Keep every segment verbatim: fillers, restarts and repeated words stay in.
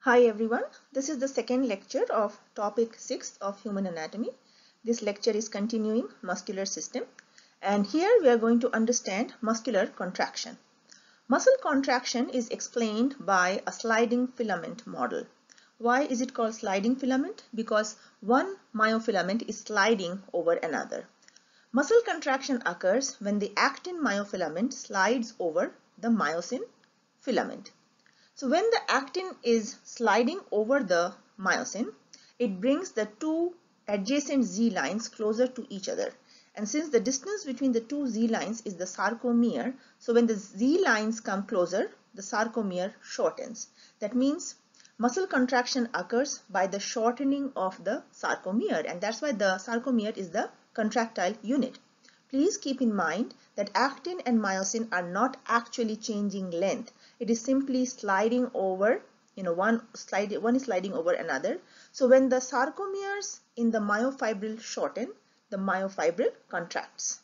Hi everyone, this is the second lecture of topic six of human anatomy. This lecture is continuing muscular system, and here we are going to understand muscular contraction. Muscle contraction is explained by a sliding filament model. Why is it called sliding filament? Because one myofilament is sliding over another. Muscle contraction occurs when the actin myofilament slides over the myosin filament. So when the actin is sliding over the myosin, it brings the two adjacent Z lines closer to each other. And since the distance between the two Z lines is the sarcomere, so when the Z lines come closer, the sarcomere shortens. That means muscle contraction occurs by the shortening of the sarcomere, and that's why the sarcomere is the contractile unit. Please keep in mind that actin and myosin are not actually changing length. It is simply sliding over, you know, one slide, one is sliding over another. So when the sarcomeres in the myofibril shorten, the myofibril contracts.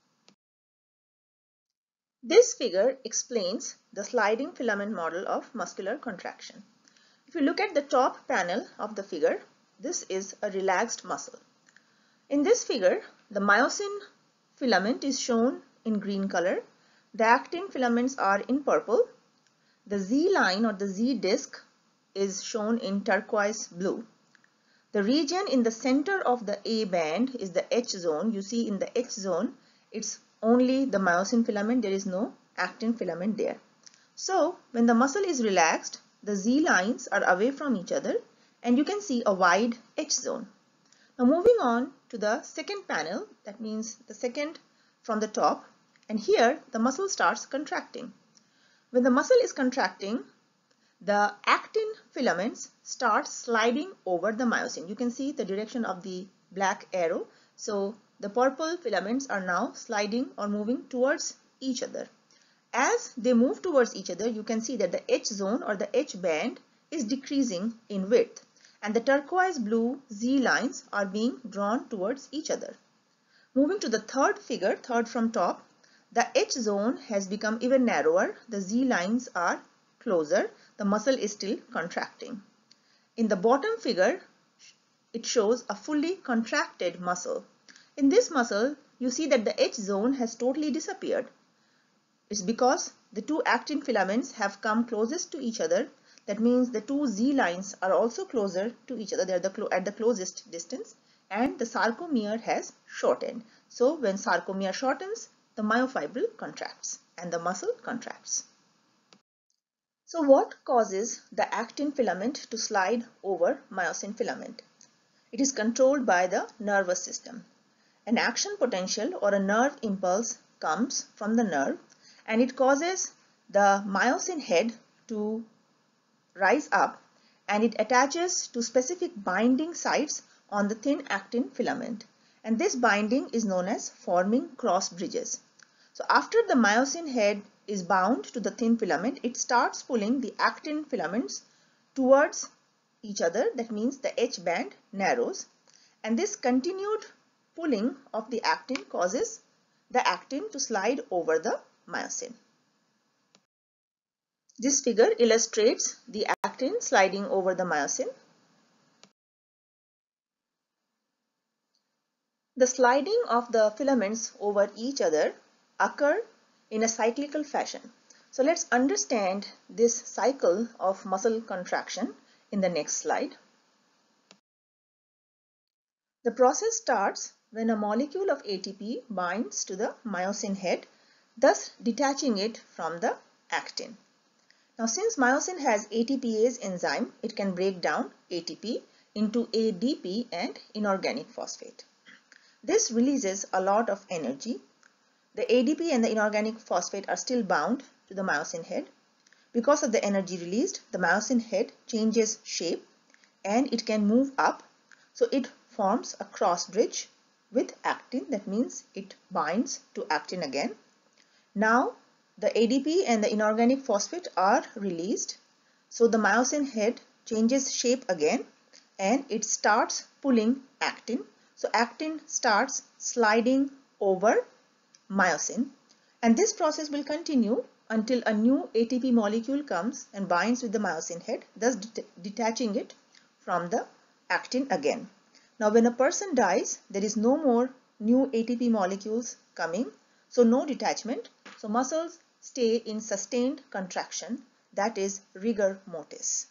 This figure explains the sliding filament model of muscular contraction. If you look at the top panel of the figure, this is a relaxed muscle. In this figure, the myosin filament is shown in green color. The actin filaments are in purple. The Z line or the Z disc is shown in turquoise blue. The region in the center of the A band is the H zone. You see in the H zone, it's only the myosin filament. There is no actin filament there. So when the muscle is relaxed, the Z lines are away from each other and you can see a wide H zone. Now moving on to the second panel, that means the second from the top, and here the muscle starts contracting. When the muscle is contracting, the actin filaments start sliding over the myosin. You can see the direction of the black arrow. So the purple filaments are now sliding or moving towards each other. As they move towards each other, you can see that the H zone or the H band is decreasing in width, and the turquoise blue Z lines are being drawn towards each other. Moving to the third figure, third from top, the H zone has become even narrower. The Z lines are closer. The muscle is still contracting. In the bottom figure, it shows a fully contracted muscle. In this muscle, you see that the H zone has totally disappeared. It's because the two actin filaments have come closest to each other. That means the two Z lines are also closer to each other. They are the at the closest distance, and the sarcomere has shortened. So when sarcomere shortens, the myofibril contracts and the muscle contracts. So what causes the actin filament to slide over myosin filament? It is controlled by the nervous system. An action potential or a nerve impulse comes from the nerve, and it causes the myosin head to rise up, and it attaches to specific binding sites on the thin actin filament, and this binding is known as forming cross bridges. So after the myosin head is bound to the thin filament, it starts pulling the actin filaments towards each other. That means the H band narrows, and this continued pulling of the actin causes the actin to slide over the myosin. This figure illustrates the actin sliding over the myosin. The sliding of the filaments over each other occur in a cyclical fashion. So let's understand this cycle of muscle contraction in the next slide. The process starts when a molecule of A T P binds to the myosin head, thus detaching it from the actin. Now since myosin has A T Pase enzyme, it can break down A T P into A D P and inorganic phosphate. This releases a lot of energy. The A D P and the inorganic phosphate are still bound to the myosin head. Because of the energy released, the myosin head changes shape and it can move up. So it forms a cross bridge with actin. That means it binds to actin again. Now the A D P and the inorganic phosphate are released. So the myosin head changes shape again and it starts pulling actin. So actin starts sliding over myosin, and this process will continue until a new A T P molecule comes and binds with the myosin head, thus det detaching it from the actin again. Now when a person dies, there is no more new A T P molecules coming, so no detachment. So muscles stay in sustained contraction, that is rigor mortis.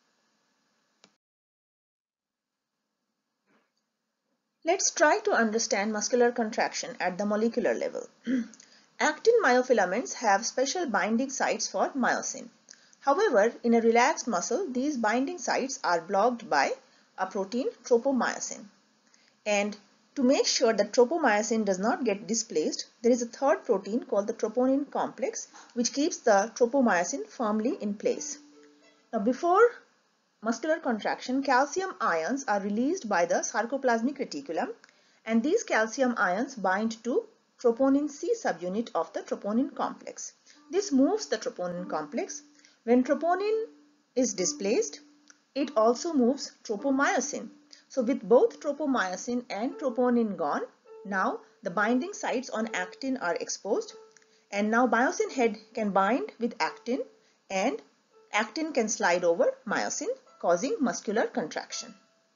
Let's try to understand muscular contraction at the molecular level. Actin myofilaments have special binding sites for myosin. However, in a relaxed muscle, these binding sites are blocked by a protein tropomyosin. And to make sure that tropomyosin does not get displaced, there is a third protein called the troponin complex, which keeps the tropomyosin firmly in place. Now, before muscular contraction, calcium ions are released by the sarcoplasmic reticulum, and these calcium ions bind to troponin C subunit of the troponin complex. This moves the troponin complex. When troponin is displaced, it also moves tropomyosin. So with both tropomyosin and troponin gone, now the binding sites on actin are exposed, and now myosin head can bind with actin and actin can slide over myosin, causing muscular contraction.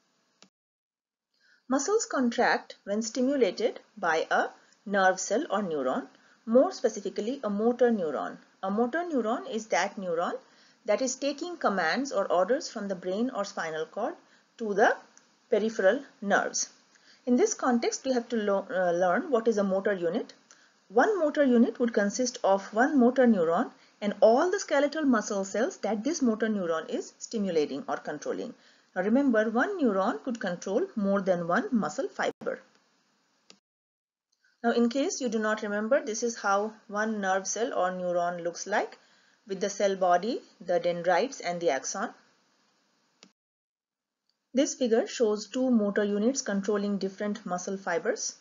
Muscles contract when stimulated by a nerve cell or neuron, more specifically a motor neuron. A motor neuron is that neuron that is taking commands or orders from the brain or spinal cord to the peripheral nerves. In this context, we have to uh, learn what is a motor unit. One motor unit would consist of one motor neuron and all the skeletal muscle cells that this motor neuron is stimulating or controlling. Now remember, one neuron could control more than one muscle fiber. Now in case you do not remember, this is how one nerve cell or neuron looks like, with the cell body, the dendrites and the axon. This figure shows two motor units controlling different muscle fibers.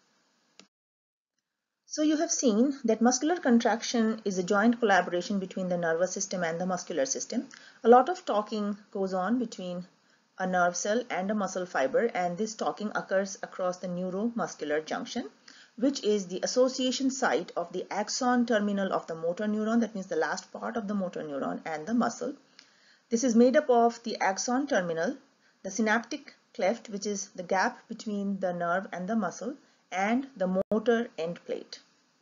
So you have seen that muscular contraction is a joint collaboration between the nervous system and the muscular system. A lot of talking goes on between a nerve cell and a muscle fiber, and this talking occurs across the neuromuscular junction, which is the association site of the axon terminal of the motor neuron, that means the last part of the motor neuron, and the muscle. This is made up of the axon terminal, the synaptic cleft, which is the gap between the nerve and the muscle, and the motor end plate.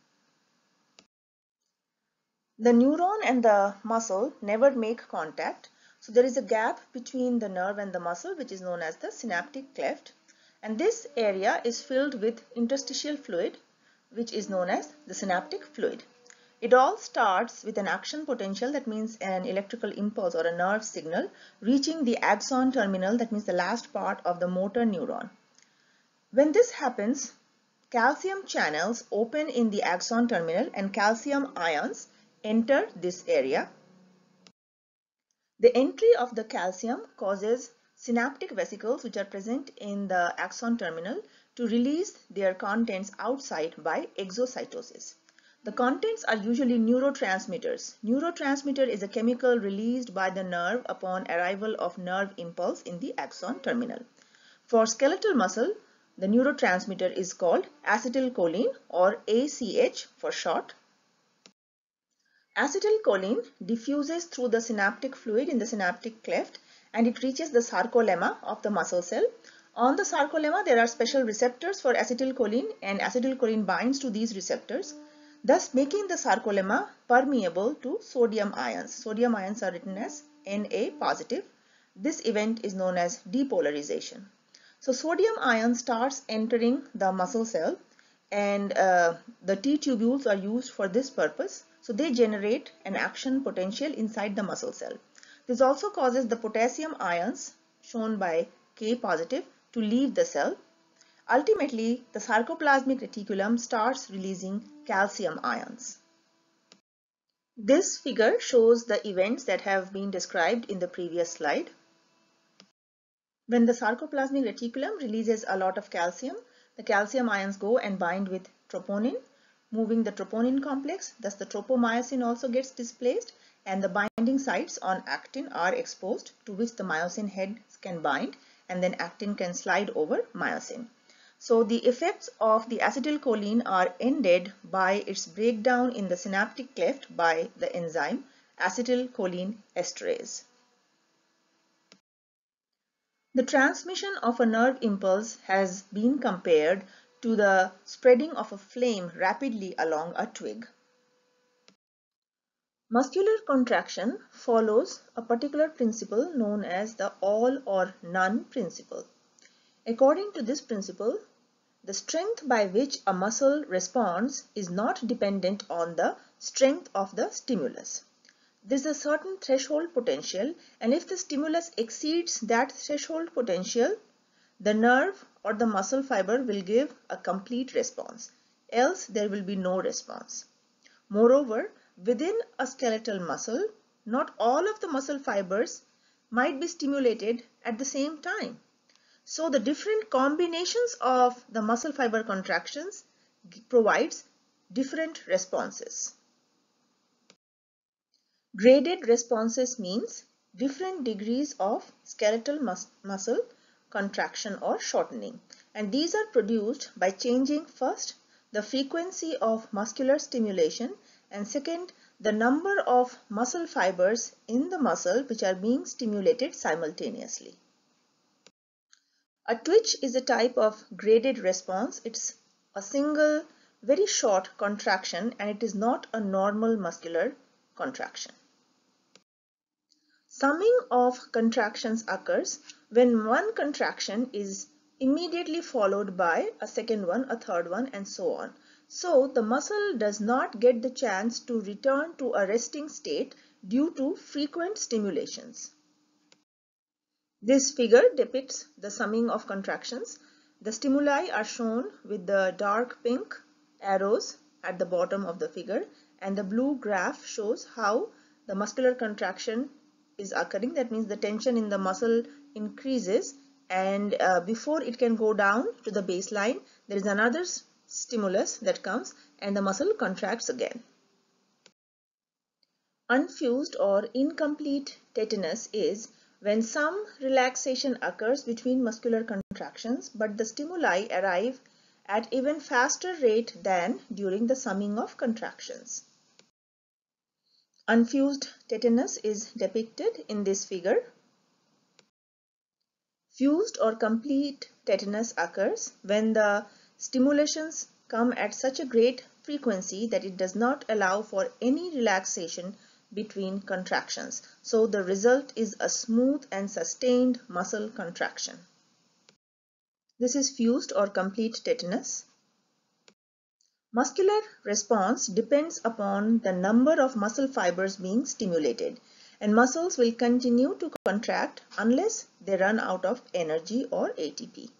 The neuron and the muscle never make contact, so there is a gap between the nerve and the muscle, which is known as the synaptic cleft, and this area is filled with interstitial fluid, which is known as the synaptic fluid. It all starts with an action potential, that means an electrical impulse or a nerve signal reaching the axon terminal, that means the last part of the motor neuron. When this happens, calcium channels open in the axon terminal and calcium ions enter this area. The entry of the calcium causes synaptic vesicles, which are present in the axon terminal, to release their contents outside by exocytosis. The contents are usually neurotransmitters. Neurotransmitter is a chemical released by the nerve upon arrival of nerve impulse in the axon terminal. For skeletal muscle, the neurotransmitter is called acetylcholine, or A C H for short. Acetylcholine diffuses through the synaptic fluid in the synaptic cleft and it reaches the sarcolemma of the muscle cell. On the sarcolemma, there are special receptors for acetylcholine, and acetylcholine binds to these receptors, thus making the sarcolemma permeable to sodium ions. Sodium ions are written as Na positive. This event is known as depolarization. So sodium ion starts entering the muscle cell, and uh, the T tubules are used for this purpose. So they generate an action potential inside the muscle cell. This also causes the potassium ions, shown by K positive, to leave the cell. Ultimately, the sarcoplasmic reticulum starts releasing calcium ions. This figure shows the events that have been described in the previous slide. When the sarcoplasmic reticulum releases a lot of calcium, the calcium ions go and bind with troponin, moving the troponin complex. Thus the tropomyosin also gets displaced and the binding sites on actin are exposed, to which the myosin heads can bind, and then actin can slide over myosin. So the effects of the acetylcholine are ended by its breakdown in the synaptic cleft by the enzyme acetylcholine esterase. The transmission of a nerve impulse has been compared to the spreading of a flame rapidly along a twig. Muscular contraction follows a particular principle known as the all or none principle. According to this principle, the strength by which a muscle responds is not dependent on the strength of the stimulus. There is a certain threshold potential, and if the stimulus exceeds that threshold potential, the nerve or the muscle fiber will give a complete response, else there will be no response. Moreover, within a skeletal muscle, not all of the muscle fibers might be stimulated at the same time. So the different combinations of the muscle fiber contractions provides different responses. Graded responses means different degrees of skeletal mus muscle contraction or shortening, and these are produced by changing first the frequency of muscular stimulation and second the number of muscle fibers in the muscle which are being stimulated simultaneously. A twitch is a type of graded response. It's a single very short contraction and it is not a normal muscular contraction. Summing of contractions occurs when one contraction is immediately followed by a second one, a third one, and so on. So the muscle does not get the chance to return to a resting state due to frequent stimulations. This figure depicts the summing of contractions. The stimuli are shown with the dark pink arrows at the bottom of the figure, and the blue graph shows how the muscular contraction is occurring. That means the tension in the muscle increases, and uh, before it can go down to the baseline, there is another stimulus that comes and the muscle contracts again. Unfused or incomplete tetanus is when some relaxation occurs between muscular contractions, but the stimuli arrive at even faster rate than during the summing of contractions. Unfused tetanus is depicted in this figure. Fused or complete tetanus occurs when the stimulations come at such a great frequency that it does not allow for any relaxation between contractions. So the result is a smooth and sustained muscle contraction. This is fused or complete tetanus. Muscular response depends upon the number of muscle fibers being stimulated, and muscles will continue to contract unless they run out of energy or A T P.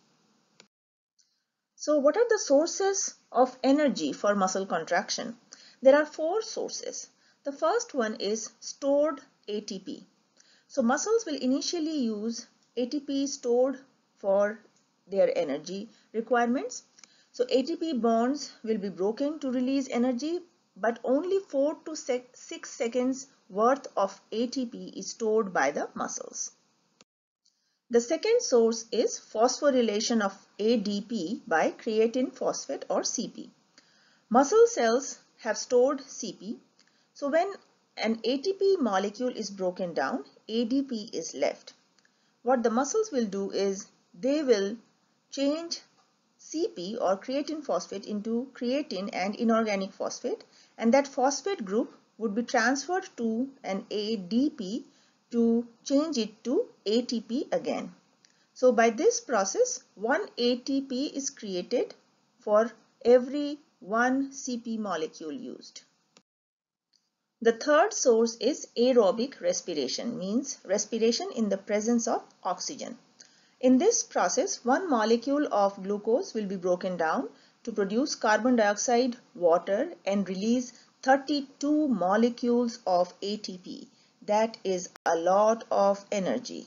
So what are the sources of energy for muscle contraction? There are four sources. The first one is stored A T P. So muscles will initially use A T P stored for their energy requirements. So A T P bonds will be broken to release energy, but only four to six seconds worth of A T P is stored by the muscles. The second source is phosphorylation of A D P by creatine phosphate or C P. Muscle cells have stored C P. So when an A T P molecule is broken down, A D P is left. What the muscles will do is they will change C P or creatine phosphate into creatine and inorganic phosphate, and that phosphate group would be transferred to an A D P to change it to A T P again. So by this process, one A T P is created for every one C P molecule used. The third source is aerobic respiration, means respiration in the presence of oxygen. In this process, one molecule of glucose will be broken down to produce carbon dioxide, water, and release thirty-two molecules of A T P. That is a lot of energy.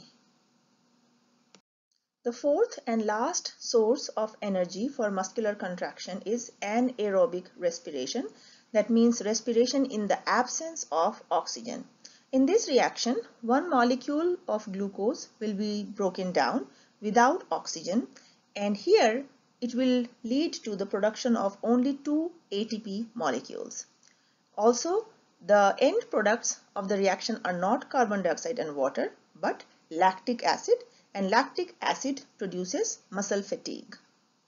The fourth and last source of energy for muscular contraction is anaerobic respiration. That means respiration in the absence of oxygen. In this reaction, one molecule of glucose will be broken down without oxygen, and here it will lead to the production of only two A T P molecules. Also, the end products of the reaction are not carbon dioxide and water, but lactic acid, and lactic acid produces muscle fatigue.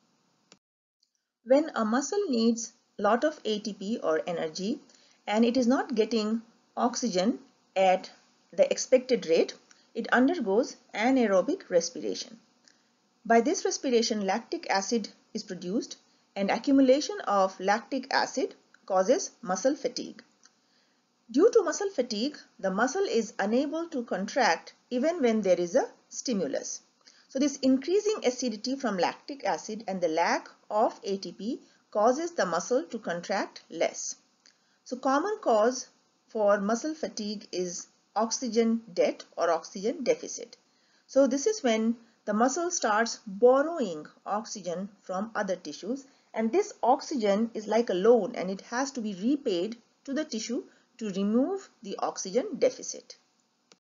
When a muscle needs a lot of A T P or energy and it is not getting oxygen at the expected rate, it undergoes anaerobic respiration. By this respiration, lactic acid is produced, and accumulation of lactic acid causes muscle fatigue. Due to muscle fatigue, the muscle is unable to contract even when there is a stimulus. So this increasing acidity from lactic acid and the lack of A T P causes the muscle to contract less. So common cause for muscle fatigue is oxygen debt or oxygen deficit. So this is when the muscle starts borrowing oxygen from other tissues, and this oxygen is like a loan and it has to be repaid to the tissue to remove the oxygen deficit.